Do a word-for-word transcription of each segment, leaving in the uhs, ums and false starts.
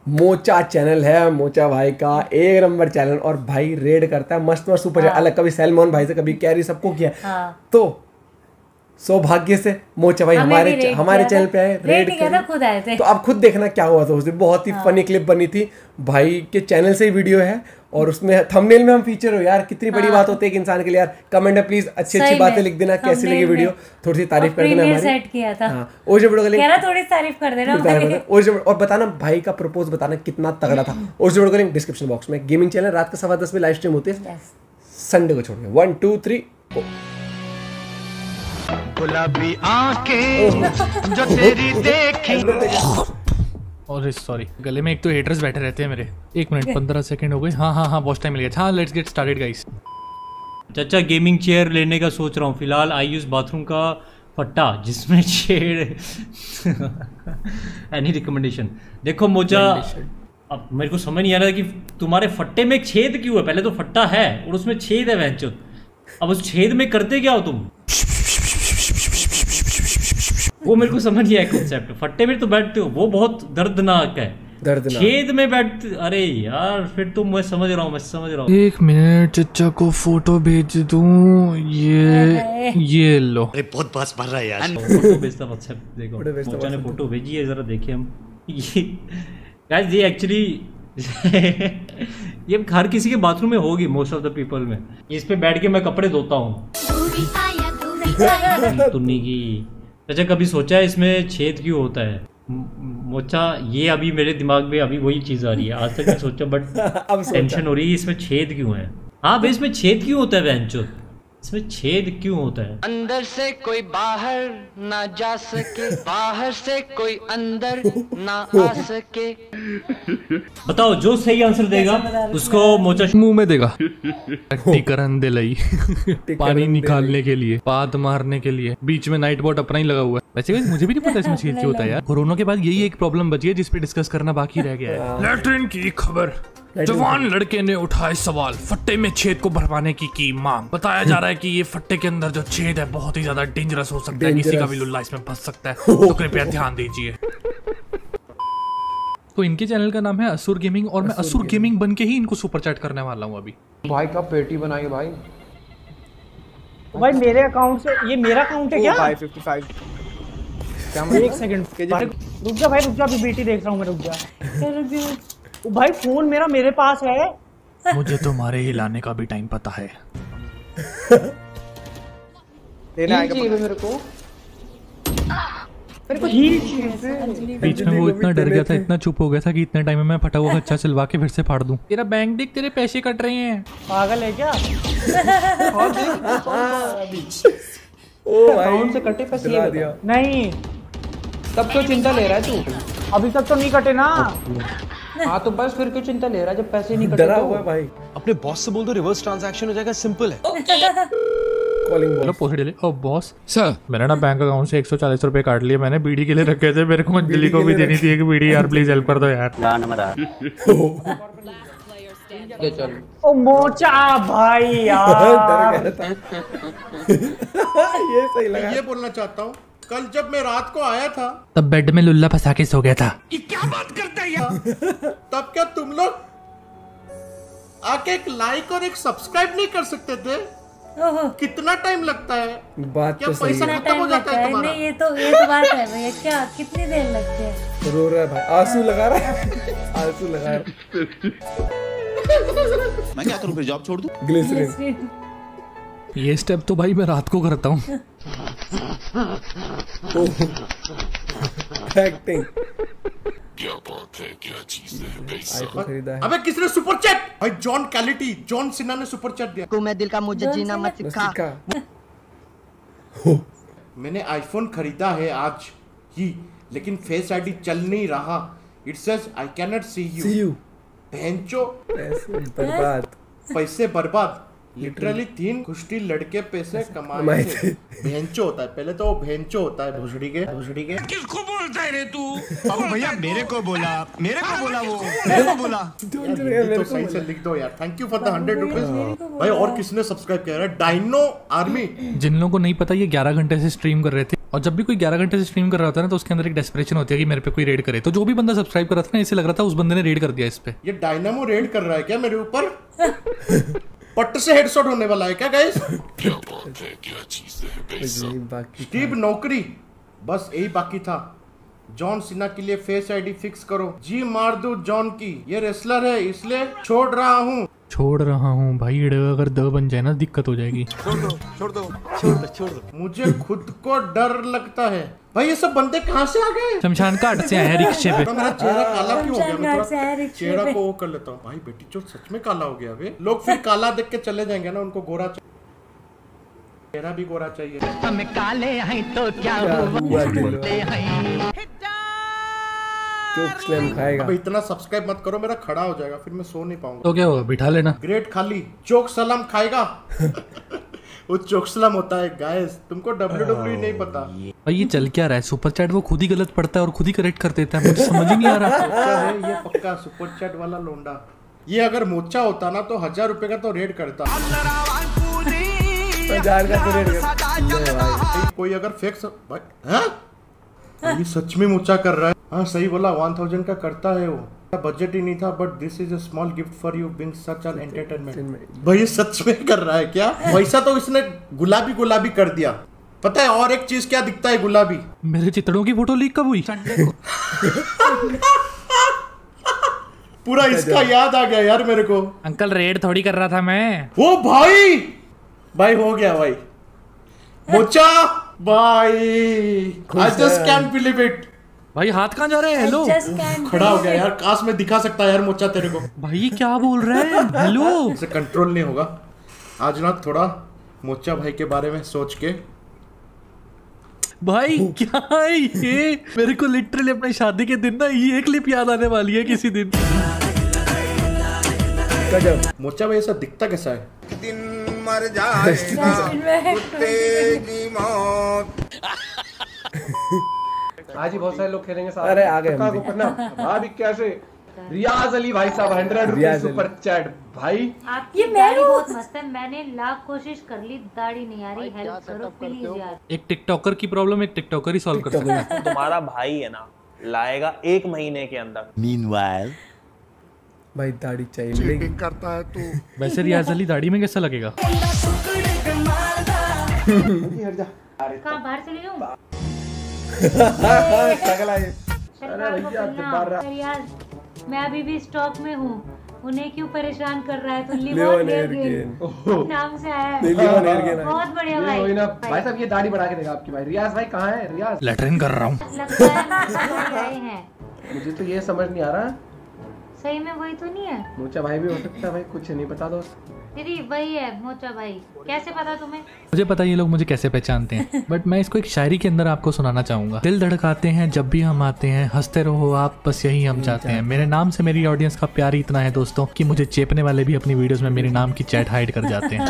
Mocha channel है, mocha भाई का एक नंबर चैनल, और भाई रेड करता है मस्त मस्त सुपर चैट अलग, कभी सैलमोन भाई से, कभी कैरी, सबको किया। हाँ। तो सौभाग्य से मोचा भाई हमारे हमारे चैनल पे आए, रेड किया था, खुद आए थे। तो आप खुद देखना क्या हुआ था उस दिन। बहुत ही हाँ। फनी क्लिप बनी थी भाई के चैनल से ही वीडियो है, और उसमें थंबनेल में हम फीचर हो यार, कितनी बड़ी बात होती है एक इंसान के लिए यार। कमेंट में प्लीज अच्छी अच्छी बातें लिख देना, कैसी लगी वीडियो, थोड़ी सी तारीफ कर देना हमारी। सेट किया था। हाँ, और जो वीडियो का लिंक थोड़ी तारीफ कर देना और जो और बताना भाई का प्रपोज बताना कितना तगड़ा था। और जो वीडियो का लिंक डिस्क्रिप्शन बॉक्स में। गेमिंग चैनल रात के सवा दस में लाइव स्ट्रीम होती है संडे को छोड़ के। वन टू थ्री गुलाबी आंखें जो तेरी देखी। और सॉरी, गले में एक तो हेटर्स बैठे रहते हैं मेरे। एक मिनट पंद्रह सेकंड हो गए। हाँ हाँ हाँ बहुत टाइम मिल गया। हाँ लेट्स गेट स्टार्टेड गाइस। चाचा गेमिंग चेयर लेने का सोच रहा हूँ फिलहाल। आई यूज बाथरूम का फट्टा जिसमें छेद। Any recommendation? देखो मोचा, अब मेरे को समझ नहीं आ रहा कि तुम्हारे फट्टे में एक छेद क्यों है। पहले तो फट्टा है और उसमें छेद है वहचो, अब उस छेद में करते क्या हो तुम? वो मेरे को समझ नहीं आया कॉन्सेप्ट। फट्टे में तो बैठते हो, वो बहुत दर्दनाक है। दर्दनाक छेद में बैठते, अरे यार फिर तो मैं समझ रहा हूँ, मैं समझ रहा हूँ। एक मिनट चचा को फोटो भेज दूं। ये ये लो। अरे बहुत बस भर रहा है यार। फोटो भेजता व्हाट्सएप, देखो मोचा ने फोटो भेजी है, जरा देखे हम। ये गाइस ये एक्चुअली ये हर किसी के बाथरूम में होगी, मोस्ट ऑफ द पीपल में। इस पे बैठ के मैं कपड़े धोता हूँ। तुन्नी की अच्छा कभी सोचा है इसमें छेद क्यों होता है? मोचा ये अभी मेरे दिमाग में अभी वही चीज आ रही है, आज तक नहीं सोचा बट अब टेंशन हो रही है इसमें छेद क्यों है। हाँ भाई इसमें छेद क्यों होता है बहनचोद, इसमें छेद क्यों होता है? अंदर से कोई बाहर ना जा सके, बाहर से कोई अंदर ना आ सके। बताओ जो सही आंसर देगा उसको मोचा मुंह में देगा। टीकरन दिलाई पानी निकालने के लिए, पाद मारने के लिए, बीच में नाइट बोट अपना ही लगा हुआ है। वैसे मुझे भी नहीं पता इसमें छेद क्यों होता है यार। कोरोना के बाद यही एक प्रॉब्लम बची है जिसपे डिस्कस करना बाकी रह गया है। लैट्रिन की खबर, जवान लड़के ने उठाए सवाल, फट्टे में छेद को भरवाने की की मांग। बताया जा रहा है कि ये फट्टे के अंदर जो छेद है बहुत ही ज्यादा डेंजरस हो सकता है, किसी का भी लुल्ला इसमें फंस सकता है, तो कृपया ध्यान दीजिए। तो इनके चैनल का नाम है असुर गेमिंग, और मैं असुर गेमिंग बन के ही इनको सुपर चैट करने वाला हूँ अभी। भाई का पेटी बनाई भाई। भाई मेरे अकाउंट से, ये मेरा अकाउंट है क्या? Five fifty five. क्या एक सेकंड रुक जा भाई, रुक जा, अभी बेटी देख रहा हूँ मैं, रुक जा। भाई फोन मेरा मेरे पास है। मुझे तुम्हारे हिलाने का भी टाइम पता है। लेना आएगा मेरे को, मेरे को हील चाहिए। बीच में वो इतना डर गया था, इतना चुप हो गया था कि इतने टाइम में मैं फटा हुआ कच्चा सिलवा के फिर से फाड़ दूं। तेरा बैंक देख, तेरे पैसे कट रहे हैं। पागल है क्या? ओ भाई से कटे पैसे ये दिया नहीं, तब क्यों चिंता ले रहा है तू? अभी तक तो नहीं कटे ना। हाँ तो बस फिर क्यों चिंता ले रहा है जब पैसे नहीं कटे? डरा हुआ है भाई। अपने बॉस से बोल दो रिवर्स ट्रांजैक्शन हो जाएगा, सिंपल है। कॉलिंग हेलो पोस्ट ले। ओ बॉस सर, मैंने ना बैंक अकाउंट से एक सौ चालीस रुपए काट लिए, मैंने बीड़ी के लिए रखे थे, मेरे को अंजलि को भी देनी थी एक बीड़ी यार, प्लीज हेल्प कर दो यार। ओ मोचा भाई यार। ये सही लगा। ये बोलना चाहता हूँ, कल जब मैं रात को आया था तब बेड में लुल्ला फंसा के सो गया था। ये क्या बात करता है यार? तब क्या तुम लोग आके एक लाइक और एक सब्सक्राइब नहीं कर सकते थे? कितना टाइम लगता है? बात क्या तो सही पैसा है। खत्म हो जाता है तुम्हारा? नहीं ये तो ये तो बात है भैया, क्या कितनी देर लगती है? रो रहा है भाई, आंसू लगा रहा है, आंसू लगा रहा है। मैं क्या करूं फिर, जॉब छोड़ दूं? ग्लिसरीन। ये स्टेप तो भाई मैं रात को करता हूँ। एक्टिंग क्या बात है, क्या चीज है, पैसा खरीदा है। अबे किसने सुपर चैट? भाई जॉन कैलिटी, जॉन सिन्हा ने सुपर चैट दिया। को मैं दिल का मुझे जीना मत सिखा। मैंने आईफोन खरीदा है आज ही, लेकिन फेस आईडी चल नहीं रहा। It says I can not see you. See you भैंचो पैसे बर्बाद, पैसे बर्बाद। लिटरली तीन खुश्ती लड़के पैसे कमाए थे। भेंचो होता है, पहले तो वो भेंचो होता है भोसड़ी के, भोसड़ी के। किसको बोलता है रे तू? अब भैया मेरे को बोला, मेरे को बोला, वो मेरे को बोला। तो सही से लिख दो यार। Thank you for the hundred rupees. भाई और किसने सब्सक्राइब किया है? Dino army. जिन लोगों को नहीं पता, ये ग्यारह घंटे से स्ट्रीम कर रहे थे और जब भी कोई ग्यारह घंटे से स्ट्रीम कर रहा था ना तो उसके अंदर एक डेस्परेशन होती है कि मेरे पे कोई रेड करे। तो जो भी बंदा सब्सक्राइब कर रहा था ना, इसे लग रहा था उस बंदे ने रेड कर दिया इस पे। ये डायनामो रेड कर रहा है क्या मेरे ऊपर? पट्ट से हेडशॉट होने वाला है क्या गाइस? स्टीव नौकरी, बस यही बाकी था। जॉन सीना के लिए फेस आईडी फिक्स करो। जी मार दो जॉन की, ये रेसलर है इसलिए छोड़ रहा हूँ। छोड़ रहा हूँ भाई, अगर द बन जाए ना दिक्कत हो जाएगी। छोड़ दो छोड़ दो छोड़ दो छोड़ दो। मुझे खुद को डर लगता है। भाई ये सब बंदे कहाँ से आ गए? शमशान घाट से आए हैं रिक्शे पे। मेरा चेहरा काला क्यों हो गया? मैं थोड़ा चेहरा को वो कर लेता हूँ। भाई बेटी जो सच में काला हो गया बे। लोग फिर काला देख के चले जाएंगे ना, उनको गोरा चाहिए। चेहरा भी गोरा चाहिए। हम काले हैं तो क्या हुआ? चोक स्लैम खाएगा। अब इतना सब्सक्राइब मत करो, मेरा खड़ा हो जाएगा, फिर मैं सो नहीं पाऊंगा। तो क्या होगा, बिठा लेना। ग्रेट खाली चोक सलाम खाएगा। वो चोक सलाम होता है गाइस, तुमको डब्ल्यू डब्ल्यू नहीं पता। भाई ये चल क्या रहा है? सुपर चैट वो खुद ही गलत पढ़ता है और खुद ही करेक्ट कर देता है, मुझे समझ ही नहीं आ रहा। है ये पक्का सुपर चैट वाला लोंडा। ये अगर मोचा होता ना तो हजार रुपए का तो रेड करता। हजार का तो रेड करता। कोई अगर फेक सब... भाई ये सच में मोचा कर रहा है। हाँ सही बोला, वन थाउजेंड का करता है वो। बजट ही नहीं था, but this is a small gift for you being such an entertainment. भाई ये सच में कर रहा है क्या? वैसा तो इसने गुलाबी गुलाबी कर दिया। पता है और एक चीज क्या दिखता है गुलाबी? मेरे चित्रों की फोटो लीक कब हुई? पूरा इसका याद आ गया यार मेरे को। अंकल रेड थोड़ी कर रहा था मैं। ओ भाई भाई हो गया भाई मोचा भाई। I just can't believe it। भाई हाथ कहाँ जा रहे हैं? हेलो खड़ा हो गया यार, काश में दिखा सकता है यार मोचा तेरे को। भाई ये क्या बोल रहे हैं? हेलो इसे कंट्रोल नहीं होगा आज ना, थोड़ा मोचा भाई के बारे में सोच के। भाई क्या है ये? मेरे को लिटरली अपनी शादी के दिन ना ये क्लिप याद आने वाली है किसी दिन। मोचा भाई ऐसा दिखता कैसा है? दिन मर जाएगा कुत्ते की मौत। आज ही बहुत सारे लोग खेलेंगे साथ। अरे आ गए भाभी कैसे? रियाज अली भाई साहब हंड्रेड रुपीज सुपर चैट। भाई आपकी दाढ़ी बहुत मस्त है, मैंने लाख कोशिश कर ली, दाढ़ी नहीं आ रही, हेल्प करो प्लीज यार। एक टिकटॉकर की प्रॉब्लम एक टिकटॉकर ही सॉल्व कर सकता है। तुम्हारा भाई है ना, लाएगा एक महीने के अंदर। मीनवाइल भाई दाढ़ी चाहिए करता है तू। वैसे रियाज अली दाढ़ी में कैसा लगेगा? कहाँ बाहर चली जाऊँ? मैं अभी भी स्टॉक में हूँ, उन्हें क्यों परेशान कर रहा है? तो लियोन एयरगेन नाम से आया है। बहुत बढ़िया भाई। भाई साहब ये दाढ़ी बढ़ा के देगा आपकी। भाई रियाज भाई कहाँ है? रियाज लैट्रिन कर रहा हूँ। लगता है मुझे तो ये समझ नहीं आ रहा, सही में वही तो नहीं है? मोचा भाई भी हो सकता है भाई, कुछ नहीं पता दोस्त। दीदी वही है मोचा भाई। कैसे पता तुम्हें? मुझे पता ये लोग मुझे कैसे पहचानते हैं, बट मैं इसको एक शायरी के अंदर आपको सुनाना चाहूंगा। दिल धड़काते हैं जब भी हम आते हैं, हंसते रहो आप बस यही हम चाहते हैं। मेरे नाम से मेरी ऑडियंस का प्यार ही इतना है दोस्तों कि मुझे चेपने वाले भी अपनी वीडियोस में मेरे नाम की चैट हाइड कर जाते हैं।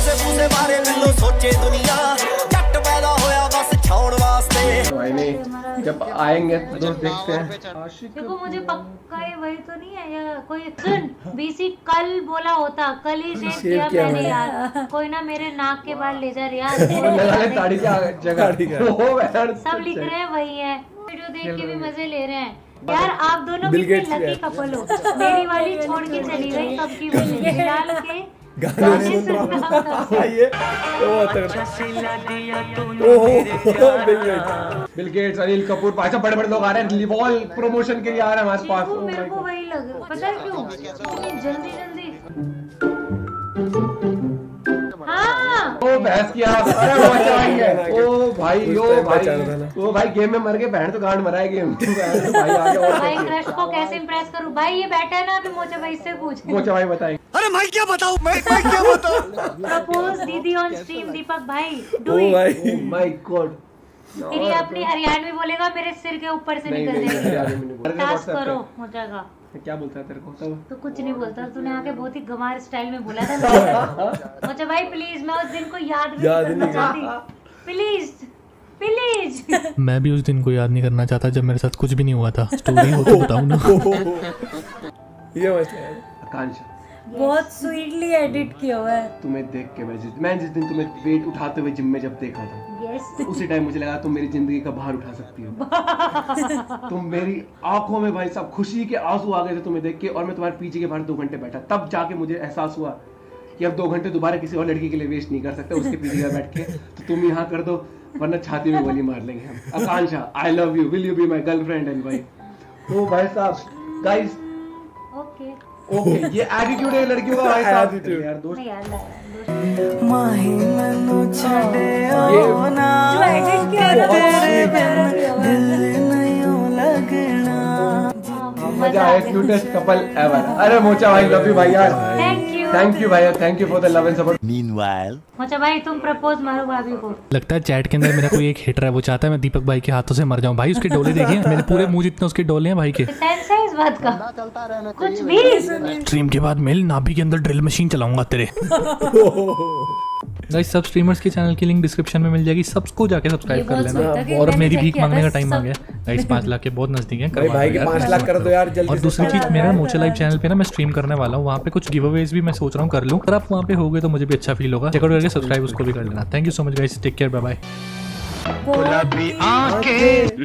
भाई नहीं, जब आएंगे तो देखते हैं। देखो मुझे पक्का ये वही तो नहीं है या कोई। सुन बीसी कल बोला होता, कल ही शेयर किया मैंने यार। कोई ना मेरे नाक के बाल ले जा यार। सब लिख रहे हैं वही है, वीडियो देख के भी मजे ले रहे हैं यार। आप दोनों कितने लकी कपल हो। मेरी वाली छोड़ के चली गई कब की, डाल के गाने सुन रहा ये बिल गेट्स, अनिल कपूर, भाई साहब बड़े बड़े लोग आ रहे हैं लिवॉल प्रमोशन के लिए आ रहे हैं हमारे पास। मेरे को वही लगा, पता है क्यों? जल्दी जल्दी हाँ ओ बहस किया। अरे बचाएंगे ओ भाई ओ भाई ओ भाई गेम में मर के बहन तो गांड मराएगी गेम। भाई आ गया। भाई क्रश को कैसे इंप्रेस करूं? भाई ये बैठा है ना, अभी मोचा भाई से पूछ। मोचा भाई बताएंगे। अरे मैं क्या बताऊं? मैं मैं क्या बताऊं? प्रपोज दीदी ऑन स्ट्रीम। दीपक भाई डू ओ इट। भाई माय गॉड। फिर ये अपनी हरियाणवी बोलेगा, मेरे सिर के ऊपर से निकल जाएगी। टास्क करो मोचा का। क्या बोलता है तेरे को? तो कुछ नहीं बोलता, तूने आके बहुत ही गंवार स्टाइल में बोला था। मोचा भाई प्लीज, मैं उस दिन को याद भी याद करना चाहती। Please please. मैं भी उस दिन को याद नहीं करना चाहता जब मेरे साथ कुछ भी नहीं हुआ था। स्टोरी हो तो बताऊं ना। ये आकांक्षा बहुत स्वीटली एडिट किया हुआ है। तुम्हें देख के मैं जिस मैं जिस दिन तुम्हें वेट उठाते हुए जिम में जब देखा था, yes. उसी टाइम मुझे लगा तुम मेरी जिंदगी का भार उठा सकती हो। तुम मेरी आंखों में भाई साहब खुशी के आंसू आ गए थे तुम्हें देख के, और मैं तुम्हारे पीछे के बाहर दो घंटे बैठा, तब जाके मुझे एहसास हुआ कि अब दो घंटे दोबारा किसी और लड़की के लिए वेस्ट नहीं कर सकते उसके पीछे का बैठ के, तो तुम यहाँ कर दो वरना छाती में गोली मार लेंगे हम। Akanksha, I love you, will you be my girlfriend? And भाई ओ भाई साहब गाइस, ओके ओके ये एटीट्यूड है लड़कियों का भाई साहब। यार दोस्त माही मनु छड़े ओ ना, जो एडिट किया तेरे बिन दिल नहीं लगना। मजा आया, क्यूटेस्ट कपल एवर। अरे मोचा भाई लव यू भाई यार, थैंक यू थैंक यू भाई, thank you for the love and support. Meanwhile mocha भाई तुम प्रपोज मारो भाभी को। लगता है चैट के अंदर मेरा कोई एक हिटर है, वो चाहता है मैं दीपक भाई के हाथों से मर जाऊं। भाई उसके डोले देखिए, मेरे पूरे मुंह जितने उसके डोले हैं भाई के। सेंस है इस बात का कुछ भी। स्ट्रीम के बाद मेल नाभि के अंदर ड्रिल मशीन चलाऊंगा तेरे। गाइस सब स्ट्रीमर्स के चैनल की लिंक डिस्क्रिप्शन में मिल जाएगी, सबको जाके सब्सक्राइब कर लेना। और मेरी भीख मांगने का टाइम आ गया गाइस, पाँच लाख के बहुत नजदीक है। भाई भाई के पाँच लाख कर दो यार जल्दी। और दूसरी चीज, मेरा मोचा लाइव चैनल पे ना मैं स्ट्रीम करने वाला हूँ, वहाँ पे कुछ गिव अवेज भी मैं सोच रहा हूँ कर लूँ। अगर आप वहाँ पे हो गए तो मुझे भी अच्छा फील होगा। चेकआउट करके सब्सक्राइब उसको भी कर लेना। Thank you so much guys, take care, bye bye. गुलाबी आंखें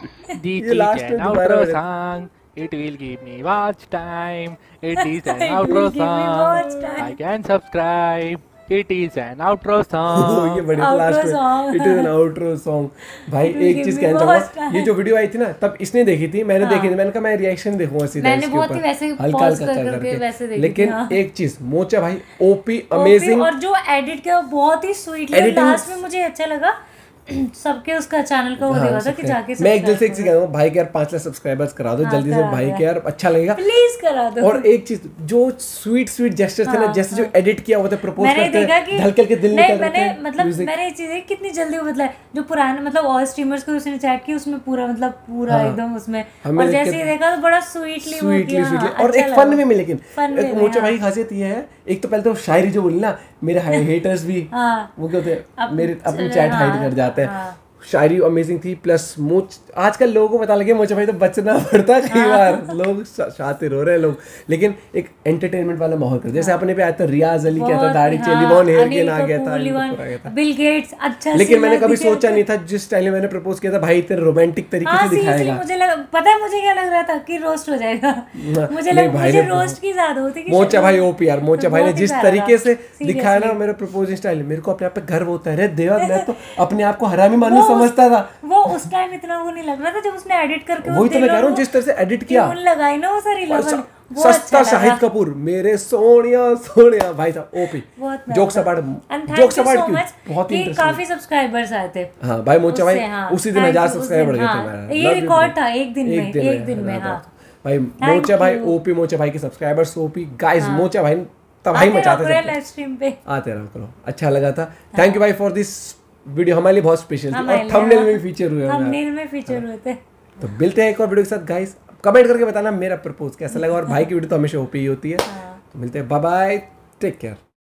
ये लास्ट में दोबारा song. It will give me watch time. It is an outro song. I can subscribe. It is an outro song. ये बड़ी लास्ट में it is an outro song. भाई एक चीज कहना चाहूंगा, ये जो वीडियो आई थी ना तब इसने देखी थी, मैंने देखी थी, मैंने कहा मैं रिएक्शन देखूंगा सीधा मैंने इसके बहुत ही ऊपर वैसे हल्का पॉज हल्का कर कर करके वैसे करके। देखी लेकिन थी, हाँ। एक चीज मोचा भाई ओपी अमेजिंग, और जो एडिट किया बहुत ही स्वीटली, लास्ट में मुझे अच्छा लगा सबके उसका चैनल का वो देखा था कि जाके मैं एक दिल से एक चीज कह रहा हूँ भाई के यार पांच लाख सब्सक्राइबर्स करा दो जल्दी से भाई के यार, अच्छा लगेगा प्लीज करा दो। और एक चीज जो स्वीट स्वीट जेस्चर्स थे ना, जैसे जो एडिट किया हुआ था प्रपोज मैंने करते देखा कि हल्के हल्के दिल निकल रहे मैंने थे मतलब music। मैंने ये चीज है कितनी जल्दी वो बदला, जो पुराने मतलब और स्ट्रीमर्स को उसने चैट की उसमें पूरा मतलब पूरा एकदम उसमें, और जैसे ही देखा तो बड़ा स्वीटली वो किया और एक फन में में लेकिन एक मोचा भाई खासियत ये है, एक तो पहले तो शायरी जो बोली ना, मेरे हेटर्स भी वो क्या होते हैं मेरे अपनी चैट हाइड कर जाते हैं। शायरी अमेजिंग थी, प्लस मोच आजकल लोगों को पता लगे मोचा भाई तो बचना पड़ता कई बार, लोग शातिर हो रहे हैं लोग, लेकिन एक एंटरटेनमेंट वाला माहौल कर, जैसे अपने पे आया था रियाज अली क्या था, दाढ़ी चली बॉन हेयर के ना गया था, बिल गेट्स अच्छा। लेकिन मैंने कभी सोचा नहीं था जिस स्टाइल में मैंने प्रपोज किया था भाई तेरे रोमांटिक तरीके से दिखाएगा। मुझे लगा, पता है मुझे क्या लग रहा था कि रोस्ट हो जाएगा, मुझे लगा मुझे रोस्ट की ज्यादा होती है। मोचा भाई ओपी यार, मोचा भाई ने जिस तरीके से दिखाया ना मेरे प्रपोजिंग स्टाइल, मेरे को अपने आप पे गर्व होता है। रे देवा, मैं तो अपने आप को हरामी मानू समझता था, वो उस टाइम इतना वो नहीं लग रहा था जब उसने एडिट करके वही तो मैं कह रहा हूँ जिस तरह से एडिट किया लगाई ना वो सारी लगन, सस्ता शाहिद कपूर मेरे सोनिया सोनिया भाई साहब ओपी जोक सपाट जोक सपाट क्यों बहुत ही इंटरेस्टिंग, काफी सब्सक्राइबर्स आए थे। हाँ भाई मोचा भाई उसी दिन हजार सब्सक्राइबर बढ़ गए थे मेरा, ये रिकॉर्ड था एक दिन में एक दिन में। हाँ भाई मोचा भाई ओपी, मोचा भाई के सब्सक्राइबर्स ओपी गाइस, मोचा भाई तबाही मचाते थे लाइव स्ट्रीम पे, आते रहो करो, अच्छा लगा था। थैंक यू भाई फॉर दिस वीडियो, हमारे लिए बहुत स्पेशल थी और थंबनेल में भी फीचर हुए थंबनेल में फीचर हुए थे। तो मिलते हैं एक और वीडियो के साथ गाइस, कमेंट करके बताना मेरा प्रपोज कैसा लगा, और भाई की वीडियो तो हमेशा ओपी ही होती है। तो मिलते हैं, बाय बाय, टेक केयर।